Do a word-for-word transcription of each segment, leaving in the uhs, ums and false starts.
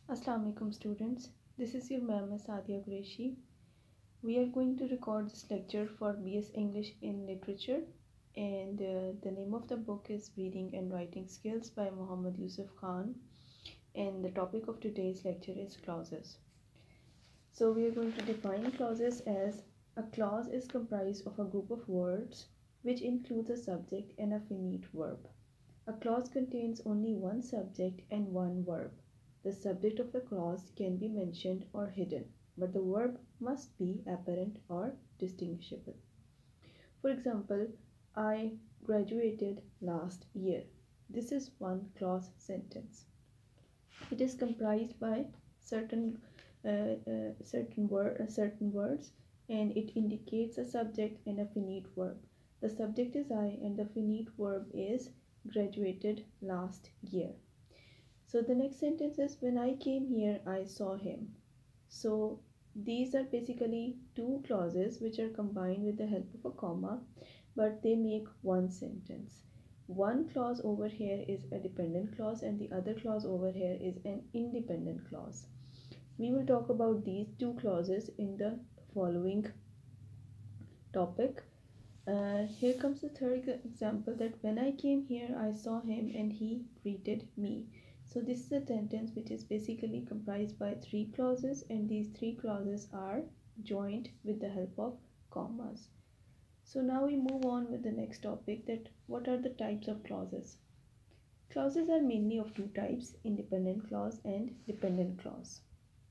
Assalamu alaikum students. This is your ma'am Sadia Qureshi. We are going to record this lecture for B S English in Literature, and uh, the name of the book is Reading and Writing Skills by Muhammad Yusuf Khan, and the topic of today's lecture is clauses. So we are going to define clauses as a clause is comprised of a group of words which includes a subject and a finite verb. A clause contains only one subject and one verb. The subject of the clause can be mentioned or hidden, but the verb must be apparent or distinguishable. For example, I graduated last year. This is one clause sentence. It is comprised by certain uh, uh, certain word uh, certain words, and it indicates a subject and a finite verb. The subject is I and the finite verb is graduated last year. So the next sentence is when I came here I saw him. So these are basically two clauses which are combined with the help of a comma, but they make one sentence. One clause over here is a dependent clause and the other clause over here is an independent clause. We will talk about these two clauses in the following topic. Uh, here comes the third example, that when I came here I saw him and he greeted me. So this is a sentence which is basically comprised by three clauses, and these three clauses are joined with the help of commas. So now we move on with the next topic, that what are the types of clauses. Clauses are mainly of two types, independent clause and dependent clause.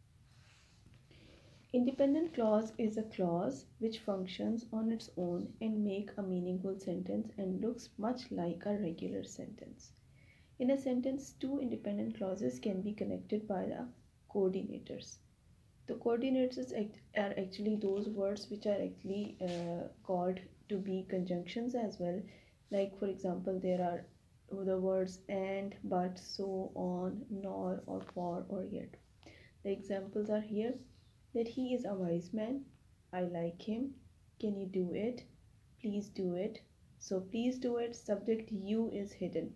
Independent clause is a clause which functions on its own and make a meaningful sentence and looks much like a regular sentence. In a sentence, two independent clauses can be connected by the coordinators. The coordinators are actually those words which are actually uh, called to be conjunctions as well. Like for example, there are the words and, but, so, on, nor, or for, or yet. The examples are here, that he is a wise man, I like him, can you do it, please do it. So please do it, subject you is hidden.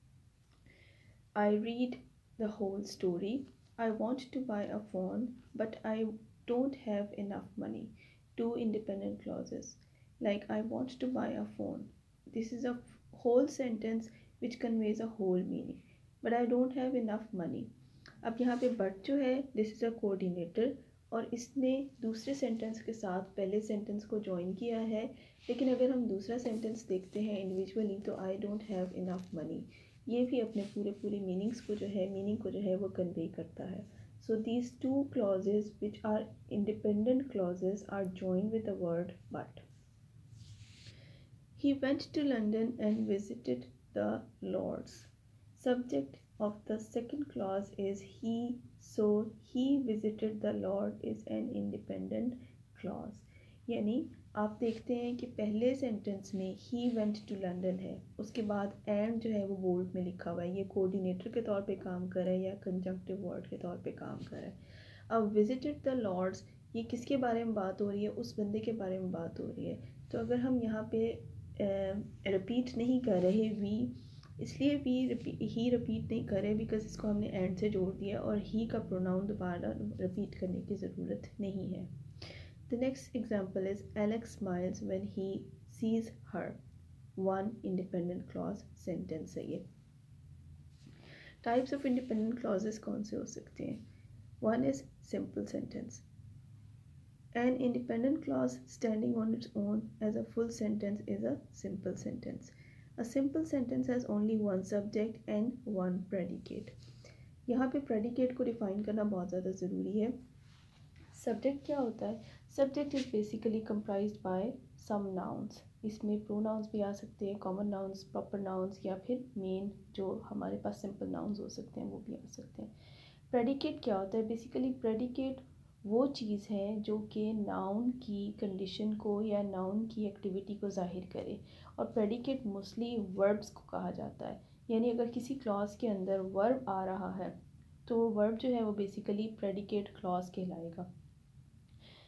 I read the whole story. I want to buy a phone, but I don't have enough money. Two independent clauses. Like I want to buy a phone. This is a whole sentence which conveys a whole meaning. But I don't have enough money. अब यहाँ पे but जो है, this is a coordinator, और इसने दूसरे sentence के साथ पहले सेंटेंस को ज्वाइन किया है. लेकिन अगर हम दूसरा सेंटेंस देखते हैं इंडिविजुअली, तो I don't have enough money, ये भी अपने पूरे पूरे मीनिंग्स को जो है मीनिंग को जो है वो कन्वे करता है. So these two clauses which are independent clauses are joined with the word but. He went to London and visited the Lords. Subject of the second clause is he, so he visited the Lord is an independent clause. यानी आप देखते हैं कि पहले sentence में he went to London है, उसके बाद and जो है वो बोल्ड में लिखा हुआ है, ये कोऑर्डिनेटर के तौर पे काम कर रहा है या कंजंक्टिव वर्ड के तौर पे काम कर रहा है. अब visited the Lords, ये किसके बारे में बात हो रही है, उस बंदे के बारे में बात हो रही है. तो अगर हम यहाँ पे रिपीट uh, नहीं कर रहे वी, इसलिए भी ही रिपीट नहीं करे बिकॉज इसको हमने एंड से जोड़ दिया और ही का प्रोनाउन दोबारा रिपीट करने की ज़रूरत नहीं है. The next example is Alex smiles when he sees her. One independent clause sentence है ये. टाइप्स ऑफ इंडिपेंडेंट क्लॉजेस कौन से हो सकते हैं. One is simple sentence. An independent clause standing on its own as a full sentence is a simple sentence. A simple sentence has only one subject and one predicate. यहाँ पे predicate को define करना बहुत ज़्यादा ज़रूरी है. Subject क्या होता है? Subject is basically comprised by some nouns. इसमें pronouns भी आ सकते हैं, common nouns, proper nouns, या फिर main जो हमारे पास simple nouns हो सकते हैं वो भी आ सकते हैं. Predicate क्या होता है? Basically predicate वो चीज़ है जो कि नाउन की कंडीशन को या नाउन की एक्टिविटी को ज़ाहिर करे, और प्रेडिकेट मोस्टली वर्ब्स को कहा जाता है. यानी अगर किसी क्लॉज के अंदर वर्ब आ रहा है तो वो वर्ब जो है वो बेसिकली प्रेडिकेट क्लॉज कहलाएगा.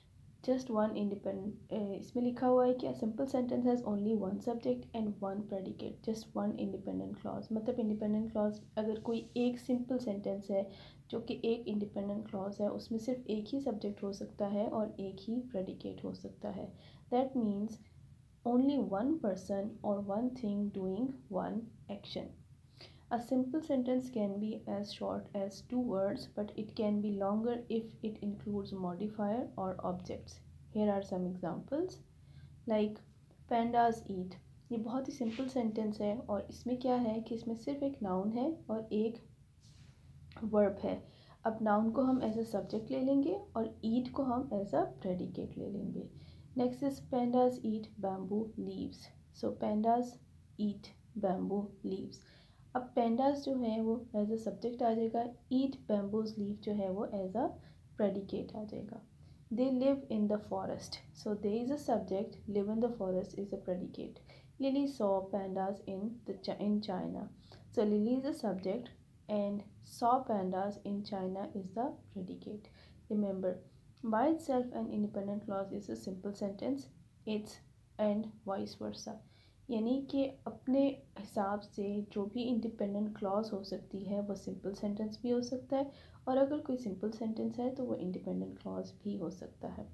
जस्ट वन इंडिपेंडेंट, इसमें लिखा हुआ है कि simple sentence has only one subject and one predicate, just one independent clause. मतलब इंडिपेंडेंट क्लॉज अगर कोई एक सिंपल सेंटेंस है जो कि एक इंडिपेंडेंट क्लॉज है, उसमें सिर्फ एक ही सब्जेक्ट हो सकता है और एक ही प्रेडिकेट हो सकता है। That means only one person और one thing doing one action. A simple sentence can be as short as two words, but it can be longer if it includes modifier or objects. Here are some examples. Like pandas eat. ये बहुत ही simple sentence है और इसमें क्या है कि इसमें सिर्फ एक नाउन है और एक वर्ब है। अब नाउन को हम एज अ सब्जेक्ट ले लेंगे और ईट को हम एज अ प्रेडिकेट ले लेंगे। Next is pandas eat bamboo leaves. So pandas eat bamboo leaves. अब पेंडास जो है वो एज अ सब्जेक्ट आ जाएगा, ईट बैम्बूज लीफ जो है वो एज अ प्रेडिकेट आ जाएगा। They live in the forest, so they is a subject, live in the forest is a predicate. Lily saw pandas in the in China, so Lily is a subject and saw pandas in China is the predicate. Remember, by itself an independent clause is a simple sentence, it's and vice versa. यानी कि अपने हिसाब से जो भी independent clause हो सकती है वो सिंपल सेंटेंस भी हो सकता है, और अगर कोई सिंपल सेंटेंस है तो वो इंडिपेंडेंट क्लॉज भी हो सकता है।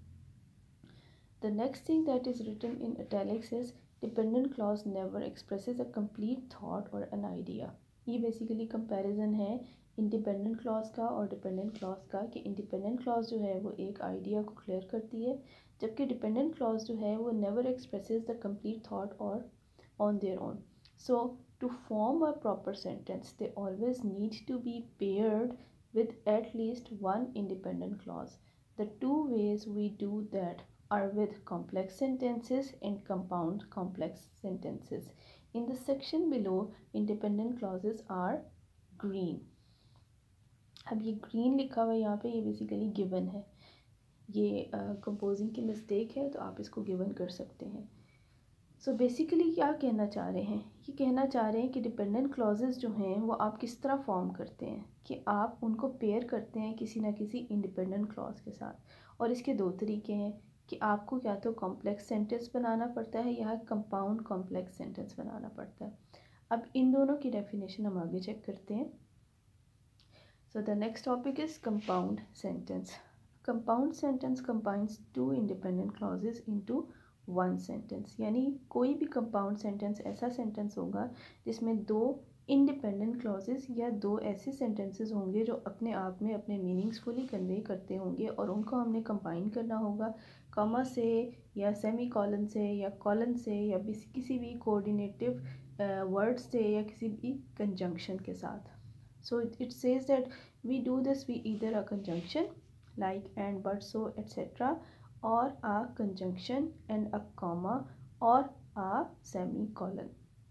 The next thing that is written in italics is dependent clause never expresses a complete thought और एन आइडिया। ये बेसिकली कंपैरिजन है इंडिपेंडेंट क्लॉज का और डिपेंडेंट क्लॉज का, कि इंडिपेंडेंट क्लॉज जो है वो एक आइडिया को क्लियर करती है, जबकि डिपेंडेंट क्लॉज जो है वो never expresses the complete thought और on their own. So to form a proper sentence, they always need to be paired with at least one independent clause. The two ways we do that are with complex sentences and compound complex sentences. In the section below, independent clauses are green. अब ये green लिखा हुआ है यहाँ पे, ये basically given है, ये कंपोजिंग uh, की मिस्टेक है तो आप इसको गिवन कर सकते हैं। सो so बेसिकली क्या कहना चाह रहे हैं, ये कहना चाह रहे हैं कि डिपेंडेंट क्लॉजेस जो हैं वो आप किस तरह फॉर्म करते हैं, कि आप उनको पेयर करते हैं किसी ना किसी इंडिपेंडेंट क्लॉज के साथ। और इसके दो तरीके हैं कि आपको या तो कॉम्प्लेक्स सेंटेंस बनाना पड़ता है या कंपाउंड कॉम्प्लेक्स सेंटेंस बनाना पड़ता है। अब इन दोनों की डेफिनेशन हम आगे चेक करते हैं। So the next topic is compound sentence. Compound sentence combines two independent clauses into one sentence. यानी कोई भी कंपाउंड सेंटेंस ऐसा सेंटेंस होगा जिसमें दो इंडिपेंडेंट क्लॉजेस या दो ऐसे सेंटेंसेस होंगे जो अपने आप में अपने मीनिंग्स फुली कन्वे करते होंगे, और उनको हमने कंबाइन करना होगा कॉमा से या सेमी कॉलन से या कॉलन से या किसी भी कोऑर्डिनेटिव वर्ड से या किसी भी कंजंक्शन के साथ। So it says that we do this we either a conjunction like and but so etcetera, or a conjunction and a comma or a semicolon.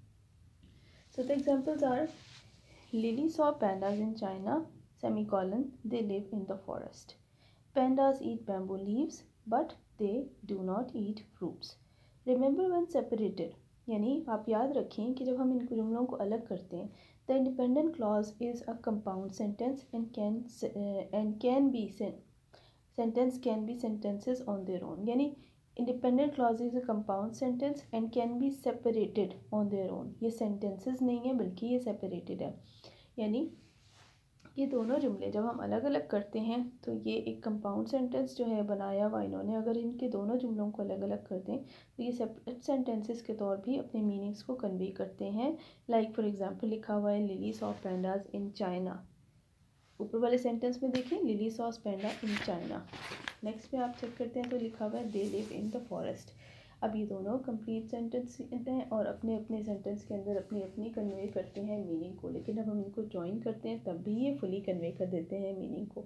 So the examples are Lily saw pandas in China, semicolon, they live in the forest. Pandas eat bamboo leaves but they do not eat fruits. Remember when separated, यानी आप याद रखें कि जब हम इन जुमलों को अलग करते हैं, the independent clause is a compound sentence and can uh, and can be sent sentence can be sentences on their own. यानी independent clause is a compound sentence and can be separated on their own. ये sentences नहीं है बल्कि ये separated है, यानी ये दोनों जुमले जब हम अलग अलग करते हैं तो ये एक कंपाउंड सेंटेंस जो है बनाया हुआ इन्होंने, अगर इनके दोनों जुमलों को अलग अलग कर दें तो ये सेपरेट सेंटेंसेस के तौर भी अपने मीनिंग्स को कन्वे करते हैं। लाइक फॉर एग्जांपल लिखा हुआ है Lily saw pandas in China. ऊपर वाले सेंटेंस में देखें Lily saws panda in China. Next में आप चेक करते हैं तो लिखा हुआ है they live in the forest. अब ये दोनों कंप्लीट सेंटेंस हैं और अपने अपने सेंटेंस के अंदर अपनी अपनी कन्वे करते हैं मीनिंग को, लेकिन जब हम इनको ज्वाइन करते हैं तब भी ये फुली कन्वे कर देते हैं मीनिंग को।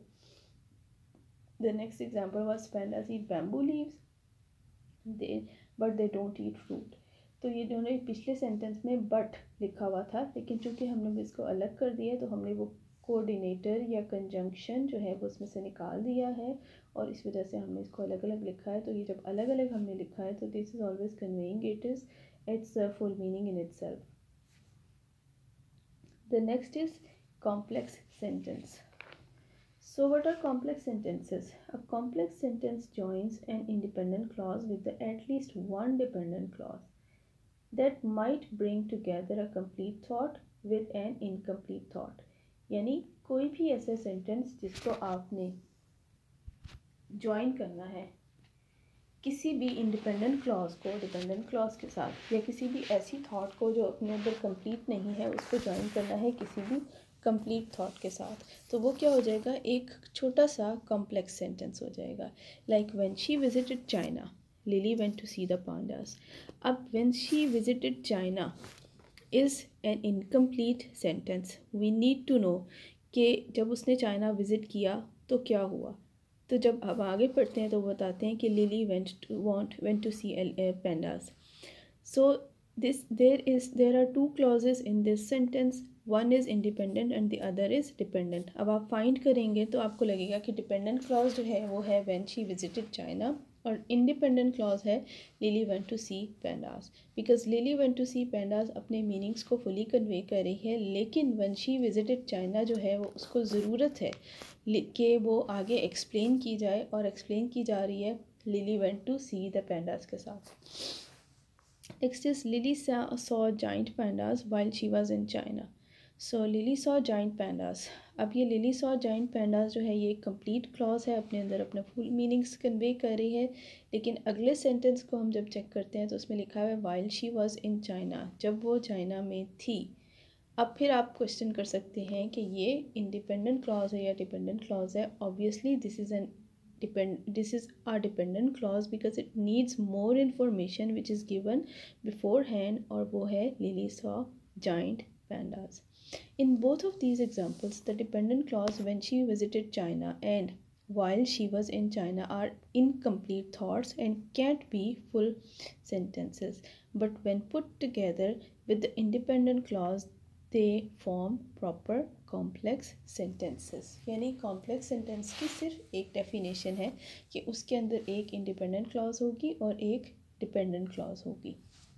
The next example was pandas eat bamboo leaves they but they don't eat fruit. तो ये जो है पिछले सेंटेंस में बट लिखा हुआ था, लेकिन चूँकि हमने इसको अलग कर दिया तो हमने वो कोऑर्डिनेटर या कंजंक्शन जो है वो उसमें से निकाल दिया है और इस वजह से हमने इसको अलग अलग लिखा है। तो ये जब अलग अलग हमने लिखा है तो this is always conveying it is its full meaning in itself. The next is complex sentence. So what are complex sentences? A complex sentence joins an independent clause with the at least one dependent clause that might bring together a complete thought with an incomplete thought. यानी कोई भी ऐसा sentence जिसको आपने join करना है किसी भी इंडिपेंडेंट क्लॉज को डिपेंडेंट क्लॉज के साथ, या किसी भी ऐसी थॉट को जो अपने अंदर कंप्लीट नहीं है उसको ज्वाइन करना है किसी भी कंप्लीट थॉट के साथ, तो वो क्या हो जाएगा, एक छोटा सा कॉम्प्लेक्स सेंटेंस हो जाएगा. Like when she visited China, Lily went to see the pandas. अब when she visited China is an incomplete sentence. We need to know कि जब उसने चाइना विज़िट किया तो क्या हुआ. तो जब अब आगे पढ़ते हैं तो वो बताते हैं कि Lily went to want went to see pandas. So this there is there are two clauses in this sentence. One is independent and the other is dependent. अब आप फाइंड करेंगे तो आपको लगेगा कि डिपेंडेंट क्लॉज जो है वो है व्हेन शी विजिटेड चाइना, और इंडिपेंडेंट क्लॉज है Lily went to see pandas. Because Lily went to see pandas अपने मीनिंग्स को फुली कन्वे कर रही है, लेकिन व्हेन शी विजिटेड चाइना जो है वो उसको ज़रूरत है कि वो आगे एक्सप्लेन की जाए, और एक्सप्लेन की जा रही है Lily went to see the pandas के साथ. Next is Lily saw giant pandas while she was in China. So Lily saw giant pandas. अब ये लिली सॉ जाइंट पैंडास जो है ये एक कंप्लीट क्लॉज है, अपने अंदर अपना फुल मीनिंग्स कन्वे कर रही है, लेकिन अगले सेंटेंस को हम जब चेक करते हैं तो उसमें लिखा हुआ है while she was in China, जब वो चाइना में थी. अब फिर आप क्वेश्चन कर सकते हैं कि ये इंडिपेंडेंट क्लॉज है या डिपेंडेंट क्लॉज है. Obviously this is an depend this is a dependent clause because it needs more information which is given beforehand, और वो है Lily saw giant pandas. In both of these examples the dependent clause when she visited China and while she was in China are incomplete thoughts and can't be full sentences, but when put together with the independent clause they form proper complex sentences. यानी complex sentence की सिर्फ एक definition है कि उसके अंदर एक independent clause होगी और एक डिपेंडेंट क्लॉज होगी.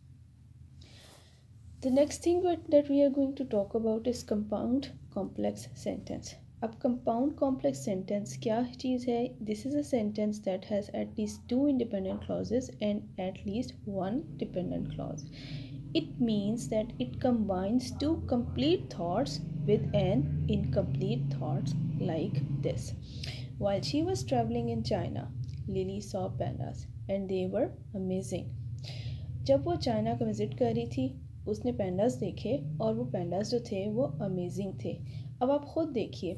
The next thing that we are going to talk about is compound complex sentence. अब कंपाउंड कॉम्प्लेक्स सेंटेंस क्या चीज़ है? This is a sentence that has at least two independent clauses and at least one dependent clause. It means that it combines two complete thoughts with an incomplete thought like this. While she was traveling in China, Lily saw pandas and they were amazing. जब वो China का visit कर रही थी उसने pandas देखे और वो पैंडास जो थे वो अमेजिंग थे. अब आप ख़ुद देखिए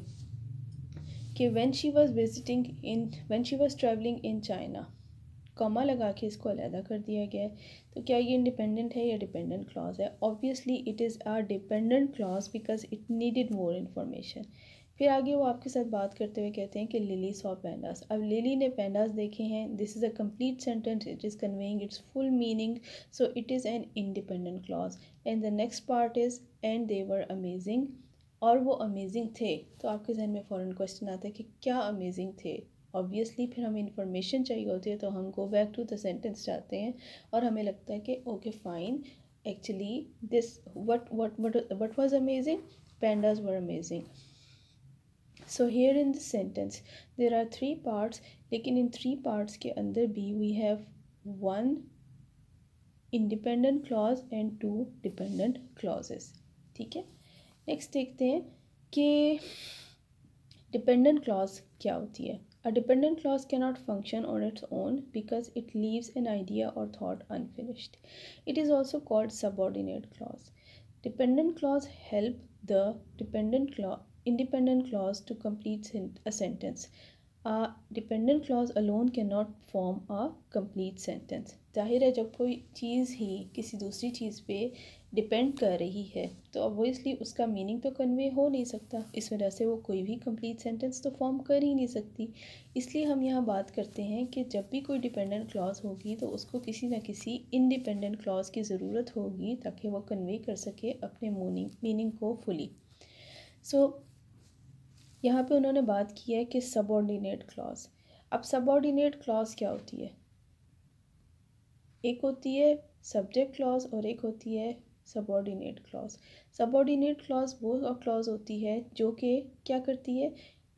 कि when she was visiting in when she was traveling in China, comma लगा के इसको अलहदा कर दिया गया है. तो क्या ये इंडिपेंडेंट है या डिपेंडेंट क्लॉज है? Obviously it is a dependent clause because it needed more information. फिर आगे वो आपके साथ बात करते हुए कहते हैं कि लिली सॉ पैंडास. अब लिली ने पैंडास देखे हैं. This is a complete sentence, it is conveying its full meaning, so it is an independent clause. And the next part is and they were amazing, और वो amazing थे. तो आपके जहन में फ़ौरन क्वेश्चन आता है कि क्या अमेजिंग थे? ऑब्वियसली फिर हमें इंफॉर्मेशन चाहिए होती है, तो हम go back to the sentence चाहते हैं और हमें लगता है कि okay fine, actually this what what what what was amazing, pandas were amazing. So here in this sentence there are three parts, लेकिन इन थ्री पार्ट्स के अंदर भी we have one independent clause and two dependent clauses. ठीक है, next देखते हैं कि डिपेंडेंट क्लॉज क्या होती है. A dependent clause cannot function on its own because it leaves an idea or thought unfinished. It is also called subordinate clause. Dependent clause help the dependent clause, independent clause to complete a sentence. A dependent clause alone cannot form a complete sentence. जाहिर है जब कोई चीज़ ही किसी दूसरी चीज़ पे depend कर रही है तो ऑब्वियसली उसका मीनिंग तो कन्वे हो नहीं सकता. इस वजह से वो कोई भी कंप्लीट सेंटेंस तो फॉर्म कर ही नहीं सकती. इसलिए हम यहाँ बात करते हैं कि जब भी कोई डिपेंडेंट क्लॉज होगी तो उसको किसी न किसी इंडिपेंडेंट क्लॉज की ज़रूरत होगी ताकि वो कन्वे कर सके अपने मीनिंग मीनिंग को फुली. सो so, यहाँ पे उन्होंने बात की है कि सबऑर्डिनेट क्लॉज. अब सबऑर्डिनेट क्लॉज क्या होती है? एक होती है सब्जेक्ट क्लॉज और एक होती है सबऑर्डिनेट क्लॉज. सबऑर्डिनेट क्लॉज वो क्लॉज होती है जो कि क्या करती है,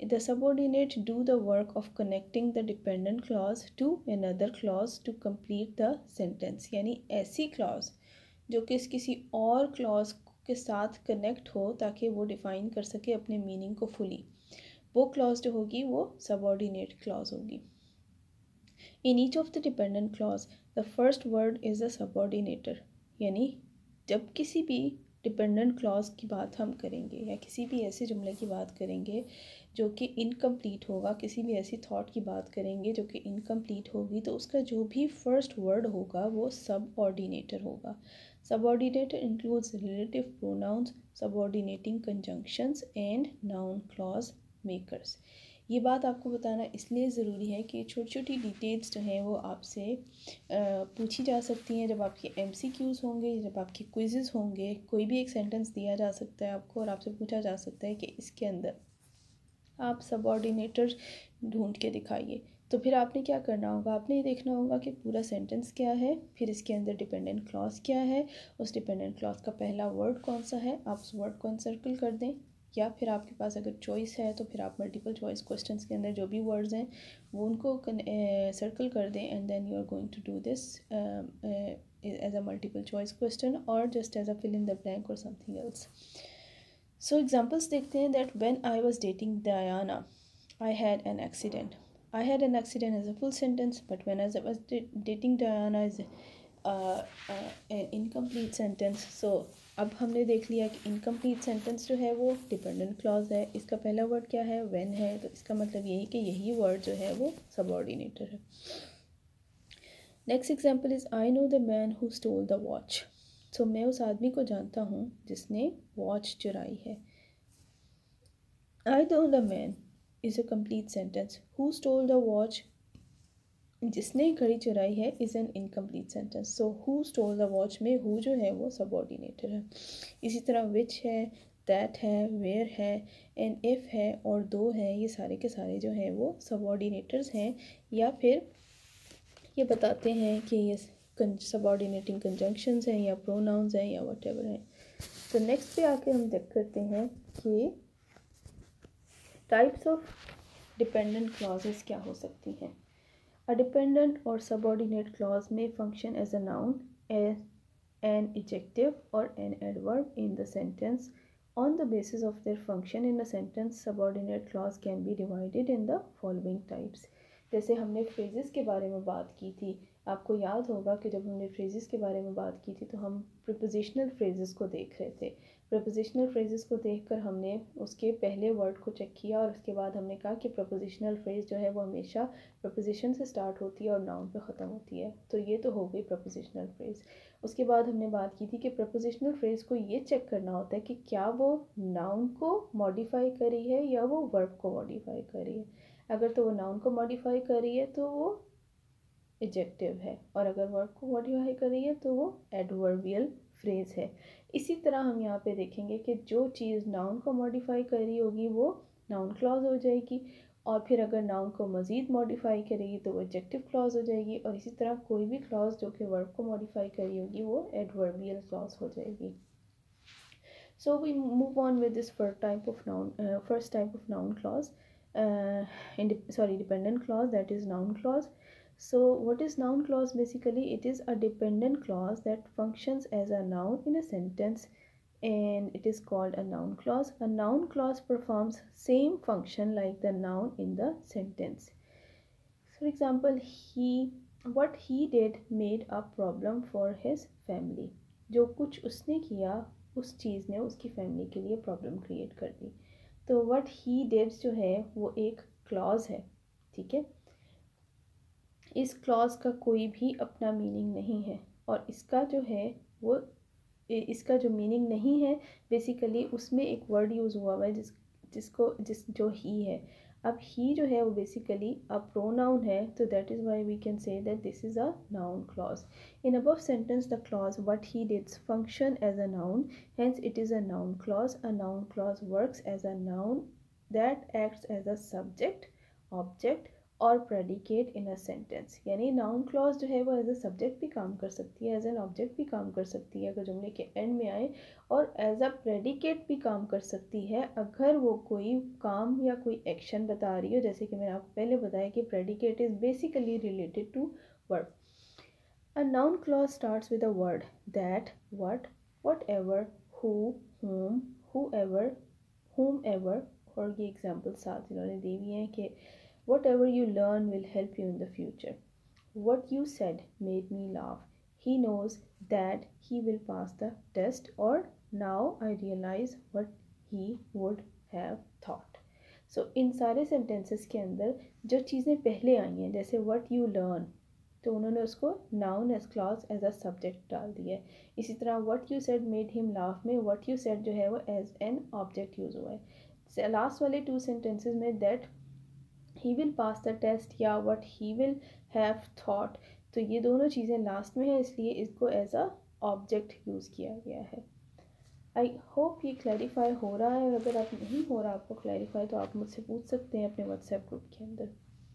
The subordinate do the work of connecting the dependent clause to another clause to complete the sentence. यानी ऐसी clause जो कि किसी और clause के साथ connect हो ताकि वो define कर सके अपने meaning को fully, वो clause जो होगी वो subordinate clause होगी. In each of the dependent clause, the first word is a subordinator. यानी जब किसी भी डिपेंडेंट क्लॉज की बात हम करेंगे या किसी भी ऐसे जुमले की बात करेंगे जो कि इनकम्प्लीट होगा, किसी भी ऐसी थॉट की बात करेंगे जो कि इनकम्प्लीट होगी, तो उसका जो भी फर्स्ट वर्ड होगा वो सबऑर्डिनेटर होगा. Subordinator includes relative pronouns, subordinating conjunctions and noun clause makers. ये बात आपको बताना इसलिए ज़रूरी है कि छोटी छोटी डिटेल्स जो हैं वो आपसे पूछी जा सकती हैं जब आपके एमसीक्यूज़ होंगे, जब आपके क्विज़ेस होंगे. कोई भी एक सेंटेंस दिया जा सकता है आपको और आपसे पूछा जा सकता है कि इसके अंदर आप सबऑर्डिनेटर ढूंढ के दिखाइए. तो फिर आपने क्या करना होगा, आपने ये देखना होगा कि पूरा सेंटेंस क्या है, फिर इसके अंदर डिपेंडेंट क्लॉज क्या है, उस डिपेंडेंट क्लॉज का पहला वर्ड कौन सा है, आप उस वर्ड को सर्कल कर दें. या फिर आपके पास अगर चॉइस है तो फिर आप मल्टीपल चॉइस क्वेश्चंस के अंदर जो भी वर्ड्स हैं वो उनको सर्कल कर दें and then you are going to do this as a multiple choice question और just as a fill in the blank और समथिंग एल्स. सो एग्जांपल्स देखते हैं. That when I was dating Diana I had an accident. I had an accident is a full sentence, but when I was dating Diana is an incomplete sentence. So अब हमने देख लिया कि incomplete sentence जो है वो dependent clause है. इसका पहला वर्ड क्या है, व्हेन है, तो इसका मतलब यही कि यही वर्ड जो है वो सबऑर्डिनेटर है. Next example is I know the man who stole the watch. So मैं उस आदमी को जानता हूँ जिसने वॉच चुराई है. I know the man is a complete sentence. Who stole the watch, जिसने घड़ी चुराई है, is an incomplete sentence. So who stole the watch में हु जो है वो सबऑर्डिनेटर है. इसी तरह विच है, दैट है, वेयर है, एंड इफ़ है और दो है, ये सारे के सारे जो हैं वो सबऑर्डिनेटर्स हैं या फिर ये बताते हैं कि ये सबऑर्डिनेटिंग कंजंक्शंस हैं या प्रोनाउंस हैं या व्हाटएवर हैं. तो नेक्स्ट पे आके हम देख करते हैं कि टाइप्स ऑफ डिपेंडेंट क्लॉजेस क्या हो सकती हैं. A dependent or subordinate clause may function as a noun, as an adjective or an adverb in the sentence. On the basis of their function in a sentence, subordinate clause can be divided in the following types. जैसे हमने phrases के बारे में बात की थी, आपको याद होगा कि जब हमने phrases के बारे में बात की थी तो हम prepositional phrases को देख रहे थे. प्रपोजिशनल फ्रेजेस को देखकर हमने उसके पहले वर्ड को चेक किया और उसके बाद हमने कहा कि प्रपोजिशनल फ्रेज जो है वो हमेशा प्रपोजिशन से स्टार्ट होती है और नाउन पे ख़त्म होती है. तो ये तो हो गई प्रपोजिशनल फ्रेज. उसके बाद हमने बात की थी कि प्रपोजिशनल फ्रेज को ये चेक करना होता है कि क्या वो नाउन को मॉडिफाई कर रही है या वो वर्ब को मॉडिफाई कर रही है. अगर तो वो नाउन को मॉडिफाई कर रही है तो वो एडजेक्टिव है और अगर वर्ब को मॉडिफाई कर रही है तो वो एडवर्बियल फ्रेज है. इसी तरह हम यहाँ पे देखेंगे कि जो चीज़ नाउन को मॉडिफाई कर रही होगी वो नाउन क्लॉज हो जाएगी और फिर अगर नाउन को मज़ीद मॉडिफाई करेगी तो वो एडजेक्टिव क्लॉज हो जाएगी और इसी तरह कोई भी क्लॉज जो कि वर्ब को मॉडिफाई कर रही होगी वो एडवर्बियल क्लॉज हो जाएगी. So we move on with this first type of noun first type of noun clause sorry dependent clause, that is noun clause. So what is noun clause? Basically it is a dependent clause that functions as a noun in a sentence and it is called a noun clause. A noun clause performs same function like the noun in the sentence. For example, he what he did made a problem for his family. जो कुछ उसने किया उस चीज़ ने उसकी family के लिए problem create कर दी. तो what he did जो है वो एक क्लॉज है. ठीक है, इस क्लॉज का कोई भी अपना मीनिंग नहीं है और इसका जो है वो इसका जो मीनिंग नहीं है बेसिकली उसमें एक वर्ड यूज़ हुआ हुआ है जिस जिसको जिस जो ही है. अब ही जो है वो बेसिकली अ प्रोनाउन है, तो that is why we can say that this is a noun clause. In above sentence the clause what he dids function as a noun, hence it is a noun clause. A noun clause works as a noun that acts as a subject, object और predicate in a sentence. यानी noun clause जो है वो as a subject भी काम कर सकती है, एज एन ऑब्जेक्ट भी काम कर सकती है अगर जुमले के एंड में आए, और एज अ प्रेडिकेट भी काम कर सकती है अगर वो कोई काम या कोई एक्शन बता रही हो। जैसे कि मैंने आपको पहले बताया कि predicate is basically related to verb. A noun clause starts with a word, that, what, whatever, who, whom, whoever, whomever, और ये एग्जाम्पल साथ इन्होंने दी हुई हैं कि whatever you learn will help you in the future. What you said made me laugh. He knows that he will pass the test, or now I realize what he would have thought. So इन सारे sentences के अंदर जो चीज़ें पहले आई हैं जैसे what you learn, तो उन्होंने उसको noun as clause as a subject डाल दिया है। इसी तरह what you said made him laugh में what you said जो है वो as an object यूज़ हुआ है। लास्ट वाले टू sentences में that he will pass the test या what he will have thought, तो ये दोनों चीज़ें लास्ट में है, इसलिए इसको एज अ ऑब्जेक्ट यूज़ किया गया है। आई होप ये क्लैरिफाई हो रहा है, और अगर आप नहीं हो रहा आपको क्लैरिफाई तो आप मुझसे पूछ सकते हैं अपने व्हाट्सएप ग्रुप के अंदर।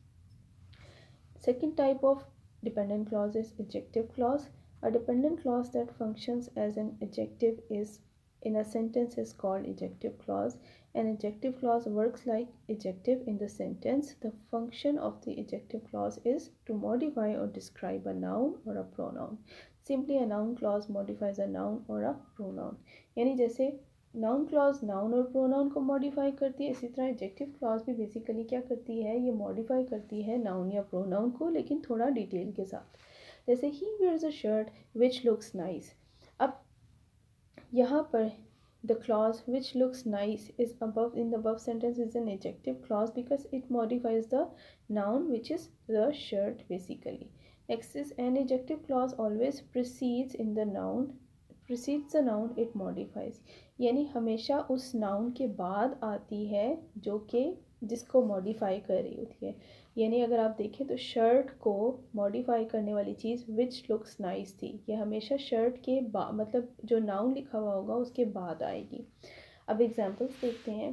Second type of dependent clause is adjective clause. A dependent clause that functions as an adjective is in a sentence is called adjective clause. An adjective clause works like adjective in the sentence. The function of the adjective clause is to modify or describe a noun or a pronoun. Simply a noun clause modifies a noun or a pronoun. यानी जैसे noun clause noun और pronoun को modify करती है, इसी तरह adjective clause भी basically क्या करती है, ये मॉडिफाई करती है नाउन या प्रोनाउन को, लेकिन थोड़ा डिटेल के साथ। जैसे he wears a shirt which looks nice. अब यहाँ पर the clause which looks nice is above in the above sentence is an adjective clause because it modifies the noun which is the shirt basically. Next is an adjective clause always precedes in the noun precedes the noun it modifies, यानी हमेशा उस noun के बाद आती है जो कि जिसको मॉडिफाई कर रही होती है। यानी अगर आप देखें तो शर्ट को मॉडिफाई करने वाली चीज़ विच लुक्स नाइस थी, ये हमेशा शर्ट के बाद मतलब जो नाउन लिखा हुआ होगा उसके बाद आएगी। अब एग्जांपल्स देखते हैं,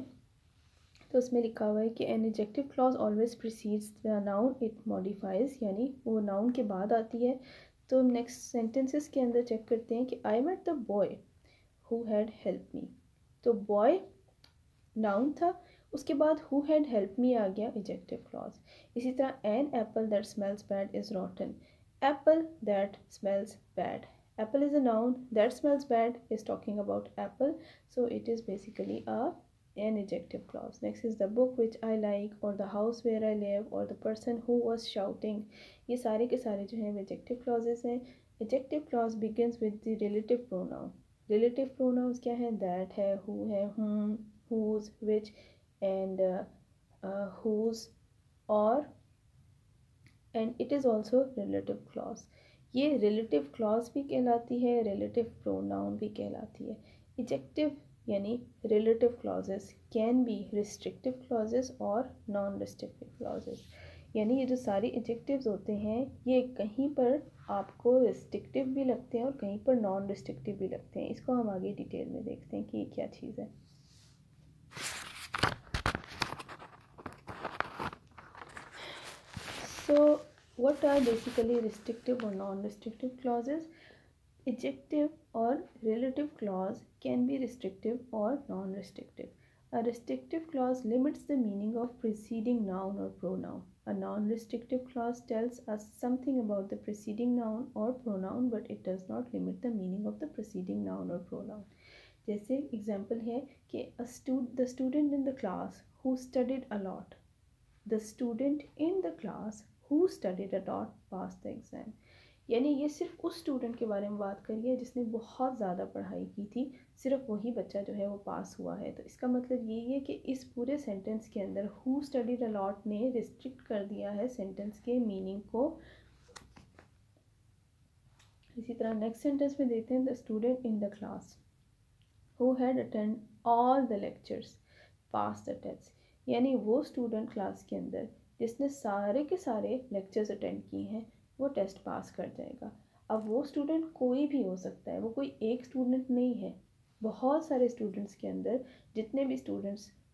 तो उसमें लिखा हुआ है कि an adjective clause always precedes the noun it modifies, यानी वो नाउन के बाद आती है। तो नेक्स्ट सेंटेंसेस के अंदर चेक करते हैं कि I met the boy who had help me, तो बॉय नाउन था, उसके बाद हु हैड हेल्प मी आ गया एडजेक्टिव क्लॉज। इसी तरह an apple that smells bad is rotten, apple that smells bad, apple is a noun, that smells bad is talking about apple, so it is basically a an adjective clause. Next is the book which I like, or the house where I live, or the person who was shouting. ये सारे के सारे जो हैं adjective clauses हैं। adjective clause begins with the relative pronoun. relative pronouns क्या है, that है, who है, whom, whose, which, and uh, uh, whose, or, and it is also relative clause. ये relative clause भी कहलाती है, relative pronoun भी कहलाती है। adjective यानी relative clauses can be restrictive clauses और non restrictive clauses। यानी ये जो सारी adjectives होते हैं ये कहीं पर आपको restrictive भी लगते हैं और कहीं पर non restrictive भी लगते हैं। इसको हम आगे डिटेल में देखते हैं कि ये क्या चीज़ है। So what are basically restrictive or non restrictive clauses? Adjective or relative clause can be restrictive or non-restrictive. A restrictive clause limits the meaning of preceding noun or pronoun. A non-restrictive clause tells us something about the preceding noun or pronoun, but it does not limit the meaning of the preceding noun or pronoun. जैसे example है कि a stud the student in the class who studied a lot. The student in the class who studied a lot passed the exam. यानी ये सिर्फ उस student के बारे में बात करी है जिसने बहुत ज़्यादा पढ़ाई की थी, सिर्फ वही बच्चा जो है वो पास हुआ है। तो इसका मतलब यही है कि इस पूरे सेंटेंस के अंदर हु स्टडीड अ लॉट ने रिस्ट्रिक्ट कर दिया है सेंटेंस के मीनिंग को। इसी तरह नेक्स्ट सेंटेंस में देखते हैं the student in the class who had attend all the lectures pass the test, यानी वो स्टूडेंट क्लास के अंदर जिसने सारे के सारे लेक्चर्स अटेंड किए हैं वो टेस्ट पास कर जाएगा। अब वो स्टूडेंट कोई भी हो सकता है, वो कोई एक स्टूडेंट नहीं है, बहुत सारे स्टूडेंट्स के अंदर जितने भी स्टूडेंट्स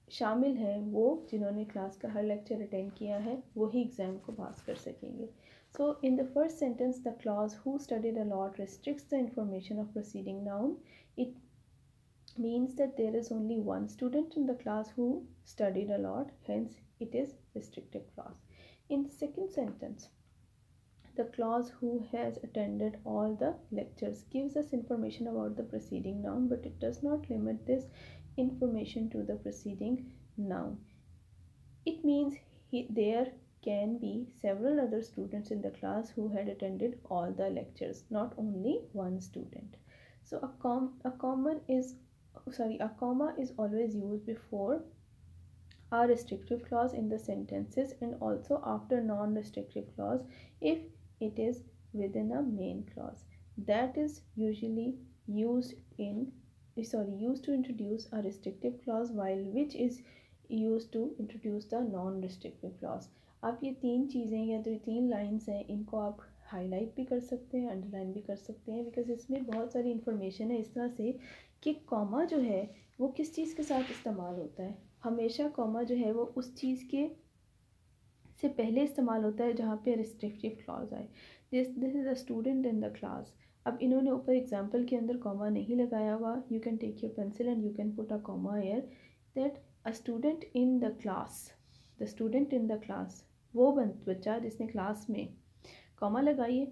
शामिल हैं वो जिन्होंने क्लास का हर लेक्चर अटेंड किया है वही एग्ज़ाम को पास कर सकेंगे. So in the first sentence, the clause who studied a lot restricts the information of preceding noun. It means that there is only one student in the class who studied a lot, hence it is restrictive clause. In the second sentence, the clause who has attended all the lectures gives us information about the preceding noun, but it does not limit this information to the preceding noun. It means he, there can be several other students in the class who had attended all the lectures, not only one student. So a com a common is sorry a comma is always used before a restrictive clause in the sentences and also after non-restrictive clause if it is within a main clause. That is usually used in sorry used to introduce a restrictive clause, while which is used to introduce the non-restrictive clause. आप ये तीन चीज़ें या जो तीन lines हैं इनको आप हाईलाइट भी कर सकते हैं, अंडरलाइन भी कर सकते हैं, बिकॉज इसमें बहुत सारी इन्फॉर्मेशन है इस तरह से कि कॉमा जो है वो किस चीज़ के साथ इस्तेमाल होता है. हमेशा कॉमा जो है वो उस चीज़ के से पहले इस्तेमाल होता है जहाँ पे रिस्ट्रिक्टिव क्लॉज आए. This this is a student in the class. अब इन्होंने ऊपर एग्जाम्पल के अंदर कॉमा नहीं लगाया हुआ. You can take your pencil and you can put a comma here that a student in the class. The student in the class वो बच्चा जिसने क्लास में कॉमा लगाइए.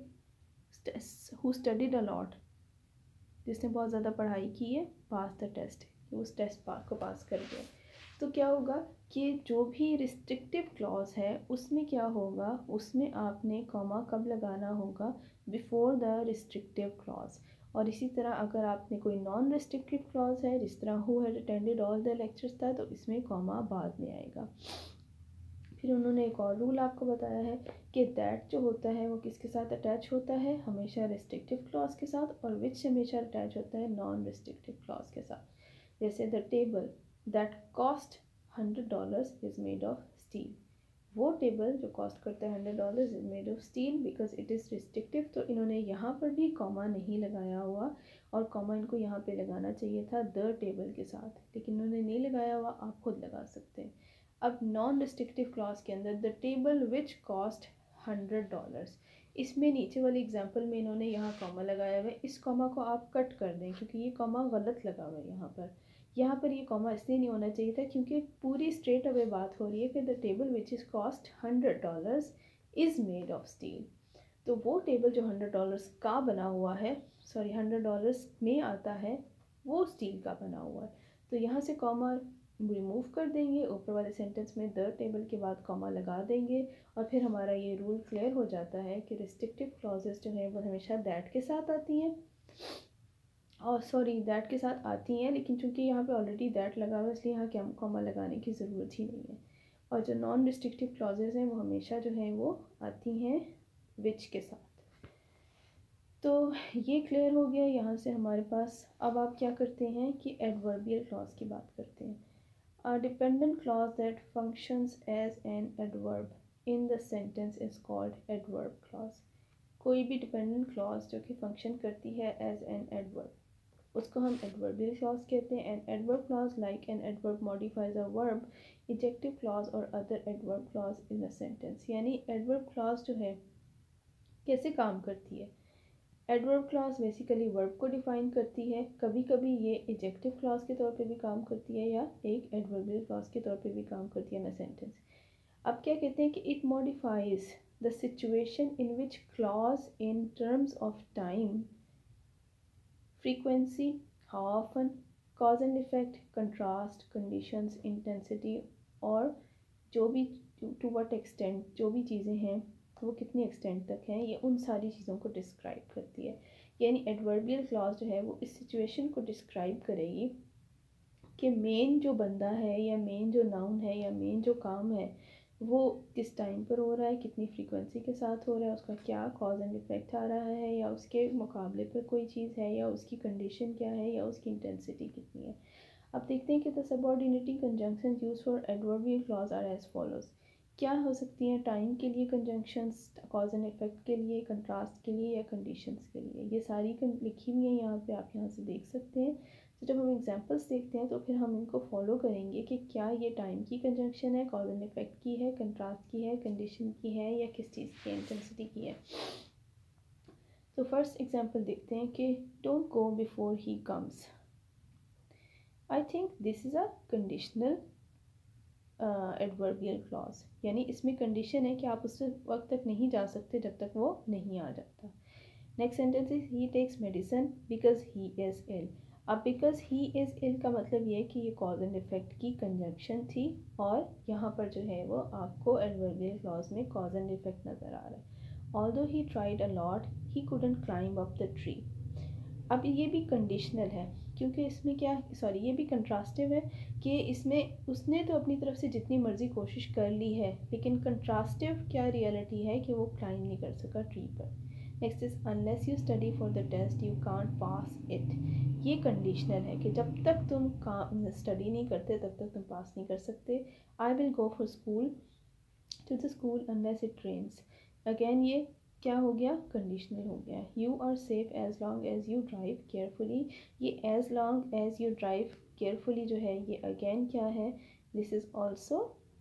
हु स्टडीड अ लॉट जिसने बहुत ज़्यादा पढ़ाई की है. पास द टेस्ट उस टेस्ट पास को पास कर गया. तो क्या होगा कि जो भी रिस्ट्रिक्टिव क्लॉज है उसमें क्या होगा, उसमें आपने कॉमा कब लगाना होगा, बिफोर द रिस्ट्रिक्टिव क्लॉज. और इसी तरह अगर आपने कोई नॉन रिस्ट्रिक्टिव क्लॉज है जिस तरह who had attended all the lectures था तो इसमें कॉमा बाद में आएगा. फिर उन्होंने एक और रूल आपको बताया है कि दैट जो होता है वो किसके साथ अटैच होता है, हमेशा रिस्ट्रिक्टिव क्लॉज के साथ, और विच हमेशा अटैच होता है नॉन रिस्ट्रिक्टिव क्लॉज के साथ. जैसे the table that cost hundred dollars is made of steel. वो टेबल जो कॉस्ट करता है hundred dollars is made of steel because it is restrictive. तो इन्होंने यहाँ पर भी कॉमा नहीं लगाया हुआ, और कॉमा इनको यहाँ पे लगाना चाहिए था द टेबल के साथ, लेकिन इन्होंने नहीं लगाया हुआ. आप खुद लगा सकते हैं. अब नॉन रिस्ट्रिक्टिव क्लॉज के अंदर the table which cost hundred dollars, इसमें नीचे वाली एग्जांपल में इन्होंने यहाँ कॉमा लगाया हुआ है. इस कॉमा को आप कट कर दें क्योंकि ये कॉमा गलत लगा हुआ है. यहाँ पर यहाँ पर ये कॉमा इसलिए नहीं होना चाहिए था क्योंकि पूरी स्ट्रेट अवे बात हो रही है कि the table which is cost hundred dollars is made of steel. तो वो टेबल जो हंड्रेड डॉलर्स का बना हुआ है, सॉरी हंड्रेड डॉलर्स में आता है, वो स्टील का बना हुआ है. तो यहाँ से कॉमा रिमूव कर देंगे, ऊपर वाले सेंटेंस में द टेबल के बाद कॉमा लगा देंगे, और फिर हमारा ये रूल क्लियर हो जाता है कि रिस्ट्रिक्टिव क्लॉजेस जो है वो हमेशा दैट के साथ आती हैं, और सॉरी दैट के साथ आती हैं, लेकिन चूंकि यहाँ पे ऑलरेडी दैट लगा हुआ है इसलिए यहाँ क्या कॉमा लगाने की ज़रूरत ही नहीं है. और जो नॉन रिस्ट्रिक्टिव क्लॉजेस हैं वो हमेशा जो है वो आती हैं विच के साथ. तो ये क्लियर हो गया. यहाँ से हमारे पास अब आप क्या करते हैं कि एडवर्बियल क्लॉज की बात करते हैं. A dependent clause that functions as an adverb in the sentence is called adverb clause. कोई भी dependent clause जो कि function करती है as an adverb उसको हम adverbial clause कहते हैं. An adverb clause like an adverb modifies a verb, ejective clause or other adverb clause in a sentence. यानी adverb clause जो है कैसे काम करती है. एडवर्ब क्लॉज बेसिकली वर्ब को डिफाइन करती है. कभी कभी ये एडजेक्टिव क्लॉज के तौर पे भी काम करती है या एक एडवर्बियल क्लॉज के तौर पे भी काम करती है ना सेंटेंस. अब क्या कहते हैं कि it modifies the situation in which clause in terms of time, frequency, how often, cause and effect, contrast, conditions, intensity, और जो भी टू व्हाट एक्सटेंट जो भी चीज़ें हैं वो कितनी एक्सटेंट तक हैं, ये उन सारी चीज़ों को डिस्क्राइब करती है. यानी एडवर्बियल क्लॉज जो है वो इस सिचुएशन को डिस्क्राइब करेगी कि मेन जो बंदा है या मेन जो नाउन है या मेन जो काम है वो किस टाइम पर हो रहा है, कितनी फ्रीक्वेंसी के साथ हो रहा है, उसका क्या कॉज एंड इफेक्ट आ रहा है, या उसके मुकाबले पर कोई चीज़ है, या उसकी कंडीशन क्या है, या उसकी इंटेंसिटी कितनी है. अब देखते हैं कि the subordinating conjunction use for adverbial clause are as follows. क्या हो सकती हैं टाइम के लिए कंजंक्शंस, कॉज एंड इफेक्ट के लिए, कंट्रास्ट के लिए, या कंडीशंस के लिए. ये सारी लिखी हुई हैं यहाँ पे, आप यहाँ से देख सकते हैं. तो जब हम एग्जांपल्स देखते हैं तो फिर हम इनको फॉलो करेंगे कि क्या ये टाइम की कंजंक्शन है, कॉज एंड इफेक्ट की है, कंट्रास्ट की है, कंडीशन की है, या किस चीज़ की इंटेंसिटी की है। तो फर्स्ट एग्जांपल देखते हैं कि don't go before he comes. I think this is a conditional adverbial clause, यानी इसमें कंडीशन है कि आप उस वक्त तक नहीं जा सकते जब तक वो नहीं आ जाता। Next sentence is he takes medicine because he is ill. अब बिकॉज ही इज़ इल का मतलब ये है कि ये कॉज एंड इफेक्ट की कंजंक्शन थी, और यहाँ पर जो है वो आपको एडवर्बियल क्लॉज में कॉज एंड इफेक्ट नज़र आ रहा है। Although he tried a lot he couldn't climb up the tree. अब ये भी कंडीशनल है, क्योंकि इसमें क्या, सॉरी ये भी कंट्रास्टिव है कि इसमें उसने तो अपनी तरफ से जितनी मर्ज़ी कोशिश कर ली है, लेकिन कंट्रास्टिव क्या रियलिटी है कि वो क्लाइंब नहीं कर सका ट्री पर। Next is unless you study for the test you can't pass it. ये कंडीशनल है कि जब तक तुम का स्टडी नहीं करते तब तक तुम पास नहीं कर सकते। I will go for school to the school unless it rains. Again ये क्या हो गया, कंडीशनल हो गया। You are safe as long as you drive carefully. ये as long as you drive carefully जो है ये अगेन क्या है, this is also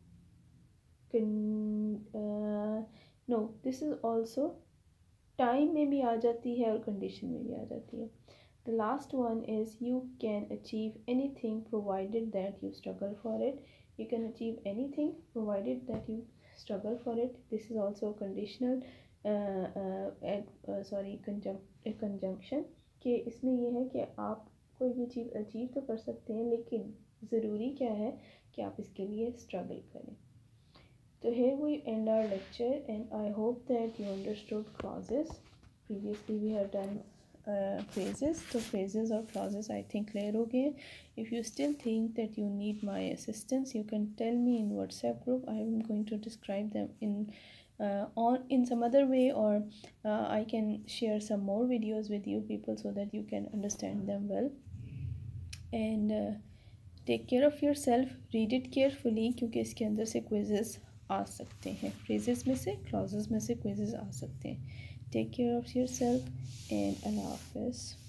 no this is also time में भी आ जाती है और कंडीशन में भी आ जाती है। The last one is you can achieve anything provided that you struggle for it. You can achieve anything provided that you struggle for it. This is also conditional uh, uh, uh, sorry conjunction कि इसमें ये है कि आप कोई भी चीज़ achieve तो कर सकते हैं, लेकिन ज़रूरी क्या है कि आप इसके लिए स्ट्रगल करें। So here we end our lecture, and I hope that you understood clauses. Previously we have done uh, phrases, so phrases or clauses I think clear हो गए। If you still think that you need my assistance, you can tell me in WhatsApp group. I am going to describe them in uh, on in some other way, or uh, I can share some more videos with you people so that you can understand them well. And uh, take care of yourself. Read it carefully क्योंकि इसके अंदर से quizzes आ सकते हैं, phrases में से, clauses में से quizzes आ सकते हैं। Take care of yourself and Allah Hafiz.